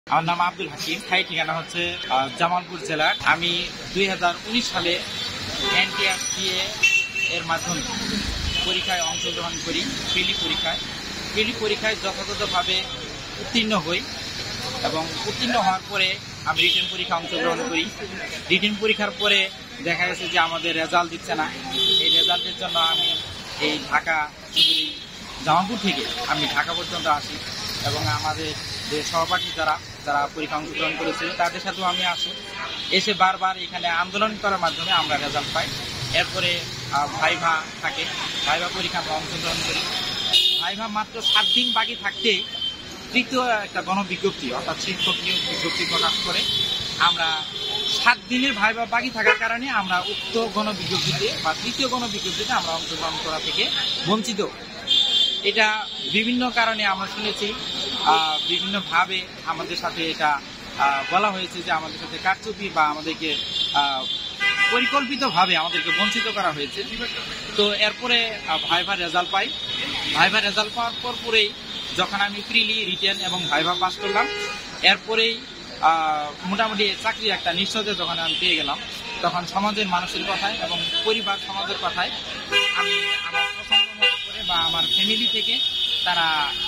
আমার নাম আব্দুল হাকিম। স্থায়ী ঠিকানা হচ্ছে জামালপুর জেলার। আমি 2019 সালে NTRCA এর মাধ্যমে পরীক্ষায় অংশগ্রহণ করি। প্রিলি পরীক্ষায় যথাযথভাবে উত্তীর্ণ হই এবং উত্তীর্ণ হওয়ার পরে আমি রিটেন পরীক্ষা অংশগ্রহণ করি। রিটেন পরীক্ষার পরে দেখা গেছে যে আমাদের রেজাল্ট দিচ্ছে না। এই রেজাল্টের জন্য আমি এই ঢাকা জামালপুর থেকে আমি ঢাকা পর্যন্ত আসি এবং আমাদের যে সহপাঠী যারা পরীক্ষা অংশগ্রহণ করেছিল তাদের সাথেও আমি আসি। এসে বারবার এখানে আন্দোলন করার মাধ্যমে আমরা রেজাল্ট পাই। এরপরে ভাইভা থাকে, ভাইভা পরীক্ষা আমরা অংশগ্রহণ করি। ভাইভা মাত্র 7 দিন বাকি থাকতেই তৃতীয় একটা গণবিজ্ঞপ্তি অর্থাৎ শিক্ষক নিয়োগ বিজ্ঞপ্তি প্রকাশ করে। আমরা 7 দিনের ভাইভা বাকি থাকার কারণে আমরা উক্ত গণবিজ্ঞপ্তিতে বা তৃতীয় গণবিজ্ঞপ্তিতে আমরা অংশগ্রহণ করা থেকে বঞ্চিত। এটা বিভিন্ন কারণে আমরা শুনেছি, বিভিন্নভাবে আমাদের সাথে এটা বলা হয়েছে যে আমাদের সাথে কারচুপি বা আমাদেরকে পরিকল্পিতভাবে আমাদেরকে বঞ্চিত করা হয়েছে। তো এরপরে ভাইভা রেজাল্ট পাই। ভাইভা রেজাল্ট পাওয়ার পরেই যখন আমি প্রিলি, রিটেন এবং ভাইভা পাস করলাম, এরপরেই মোটামুটি চাকরির একটা নিশ্চয়তা যখন আমি পেয়ে গেলাম, তখন সমাজের মানুষের কথায় এবং পরিবার সমাজের কথায় আমি আমার পছন্দ মতো করে বা আমার ফ্যামিলি থেকে তারা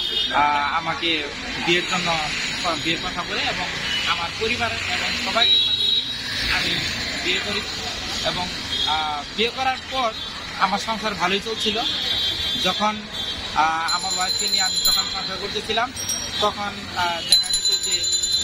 আমাকে বিয়ের জন্য বিয়ের কথা বলে এবং আমার পরিবার এবং সবাইকে সাথে নিয়ে আমি বিয়ে করি। এবং বিয়ে করার পর আমার সংসার ভালোই চলছিল। যখন আমার ওয়াইফকে নিয়ে আমি যখন সংসার করতেছিলাম, তখন দেখা গেছে যে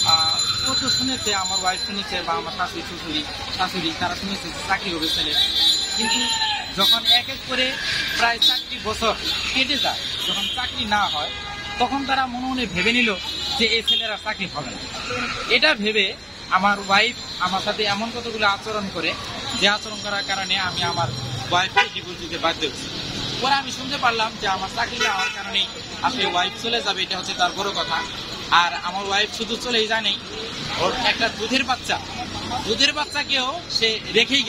ও তো শুনেছে, আমার ওয়াইফ শুনেছে বা আমার শাশুড়ি তারা শুনেছে যে চাকরি হবে ছেলে। কিন্তু যখন এক এক করে প্রায় 4টি বছর কেটে যায়, যখন চাকরি না হয়, তখন তারা মনে মনে ভেবে নিল যে এই ছেলেরা চাকরি হবে না। এটা ভেবে আমার ওয়াইফ আমার সাথে এমন কতগুলো আচরণ করে, যে আচরণ করার কারণে আমি আমার ওয়াইফকে ডিভোর্স দিতে বাধ্য হচ্ছি। পরে আমি শুনতে পারলাম যে আমার চাকরি না হওয়ার কারণেই আসলে ওয়াইফ চলে যাবে, এটা হচ্ছে তার বড় কথা। আর আমার ওয়াইফ শুধু চলেই যায়নি, ওর একটা দুধের বাচ্চাকেও সে রেখে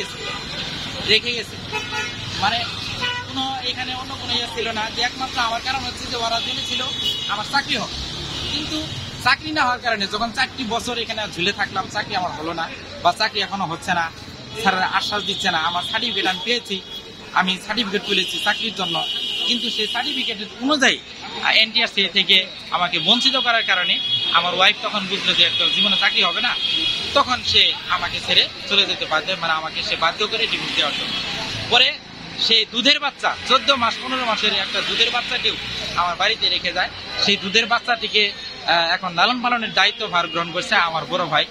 গেছে। মানে কোনো এখানে অন্য কোনো ইয়ে ছিল না, যে একমাত্র আমার কারণ হচ্ছে যে ওরা জেনেছিল আমার চাকরি হবে। কিন্তু চাকরি না হওয়ার কারণে যখন 4টি বছর এখানে ঝুলে থাকলাম, চাকরি আমার হলো না বা চাকরি এখনো হচ্ছে না, স্যারেরা আশ্বাস দিচ্ছে না। আমার সার্টিফিকেট আমি পেয়েছি, আমি সার্টিফিকেট তুলেছি চাকরির জন্য, কিন্তু সেই সার্টিফিকেটের অনুযায়ী NTRCA থেকে আমাকে বঞ্চিত করার কারণে আমার ওয়াইফ তখন বুঝলো যে একটা জীবনে চাকরি হবে না। তখন সে আমাকে ছেড়ে চলে যেতে বাধ্য, মানে আমাকে সে বাধ্য করে ডিভোর্স দেওয়ার জন্য। পরে সেই দুধের বাচ্চা 14 মাস 15 মাসের একটা দুধের বাচ্চাকেও আমার বাড়িতে রেখে যায়। সেই দুধের বাচ্চাটিকে এখন লালন পালনের দায়িত্ব ভার গ্রহণ করছে আমার বড় ভাই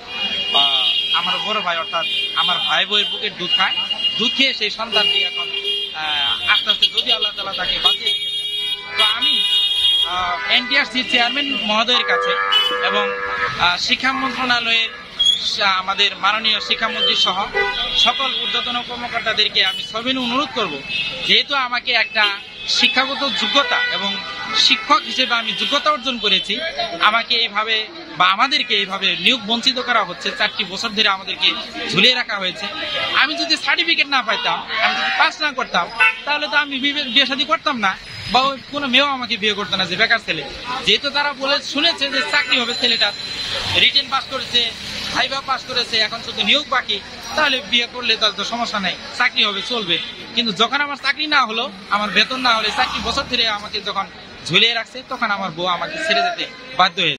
অর্থাৎ আমার ভাই বউয়ের বুকের দুধ খায়। দুধ খেয়ে সেই সন্তানটি এখন আস্তে আস্তে যদি আল্লাহ তাআলা তাকে বাঁচিয়ে রেখেছেন। তো আমি NTRCA চেয়ারম্যান মহোদয়ের কাছে এবং শিক্ষা মন্ত্রণালয়ের আমাদের মাননীয় শিক্ষামন্ত্রী সহ সকল ঊর্ধ্বতন কর্মকর্তাদেরকে আমি সবিনয় অনুরোধ করব, যেহেতু আমাকে একটা শিক্ষাগত যোগ্যতা এবং শিক্ষক হিসেবে আমি যোগ্যতা অর্জন করেছি, আমাকে এইভাবে বা আমাদেরকে এইভাবে নিয়োগ বঞ্চিত করা হচ্ছে। 4টি বছর ধরে আমাদেরকে ঝুলিয়ে রাখা হয়েছে। আমি যদি সার্টিফিকেট না পাইতাম, আমি যদি পাস না করতাম, তাহলে তো আমি বিয়ে শাদী করতাম না বা কোনো মেয়েও আমাকে বিয়ে করতো না, যে বেকার ছেলে। যেহেতু তারা শুনেছে যে চাকরি হবে ছেলেটার, রিটেন পাস করেছে, ভাইভা পাস করেছে, এখন শুধু নিয়োগ বাকি, তাহলে বিয়ে করলে তার তো সমস্যা নেই, চাকরি হবে, চলবে। কিন্তু যখন আমার চাকরি না হলো, আমার বেতন না হলে 4টি বছর ধরে আমাকে যখন ঝুলিয়ে রাখছে, তখন আমার বউ আমাকে ছেড়ে যেতে বাধ্য হয়েছে।